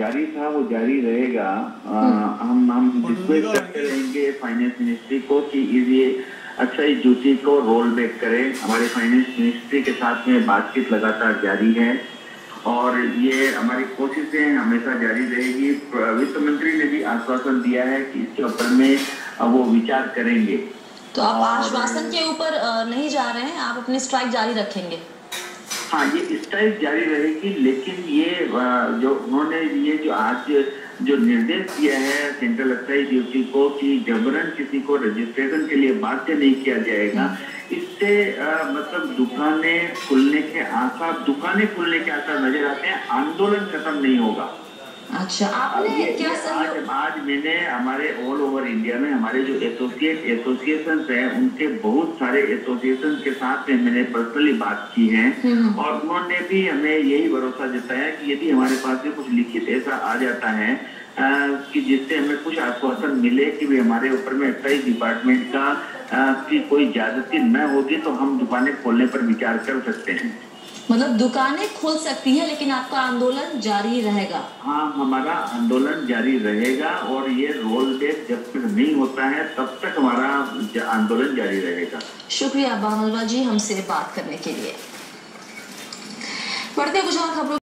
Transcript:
जारी था वो जारी रहेगा। हम रिक्वेस्ट करते रहेंगे फाइनेंस मिनिस्ट्री को कि ये अक्षय ज्योति को रोल बैक करें। हमारे फाइनेंस मिनिस्ट्री के साथ में बातचीत लगातार जारी है और ये हमारी कोशिशें हमेशा जारी रहेगी। वित्त मंत्री ने भी आश्वासन दिया है कि इसके ऊपर में वो विचार करेंगे। तो आप आश्वासन के ऊपर नहीं जा रहे हैं, आप अपनी स्ट्राइक जारी रखेंगे? हाँ, ये स्ट्राइक जारी रहेगी, लेकिन ये जो उन्होंने ये जो आज जो निर्देश दिया है सेंट्रल एक्साइज ड्यूटी को कि जबरन किसी को रजिस्ट्रेशन के लिए बाध्य नहीं किया जाएगा, इससे मतलब दुकानें खुलने के आसार नजर आते हैं। आंदोलन खत्म नहीं होगा। अच्छा, आपने क्या आज मैंने हमारे ऑल ओवर इंडिया में हमारे जो एसोसिएशन हैं उनके बहुत सारे एसोसिएशन के साथ में मैंने पर्सनली बात की है और उन्होंने भी हमें यही भरोसा जताया कि यदि हमारे पास में कुछ लिखित ऐसा आ जाता है कि जिससे हमें कुछ आश्वासन मिले कि भी हमारे ऊपर में एक्साइज डिपार्टमेंट का की कोई ज्यादती न होगी तो हम दुकानें खोलने पर विचार कर सकते हैं। मतलब दुकानें खुल सकती है लेकिन आपका आंदोलन जारी रहेगा? हाँ, हमारा आंदोलन जारी रहेगा और ये रोल बैक जब तक नहीं होता है तब तक हमारा आंदोलन जारी रहेगा। शुक्रिया बानलवा जी हमसे बात करने के लिए। बढ़ते कुछ और खबरों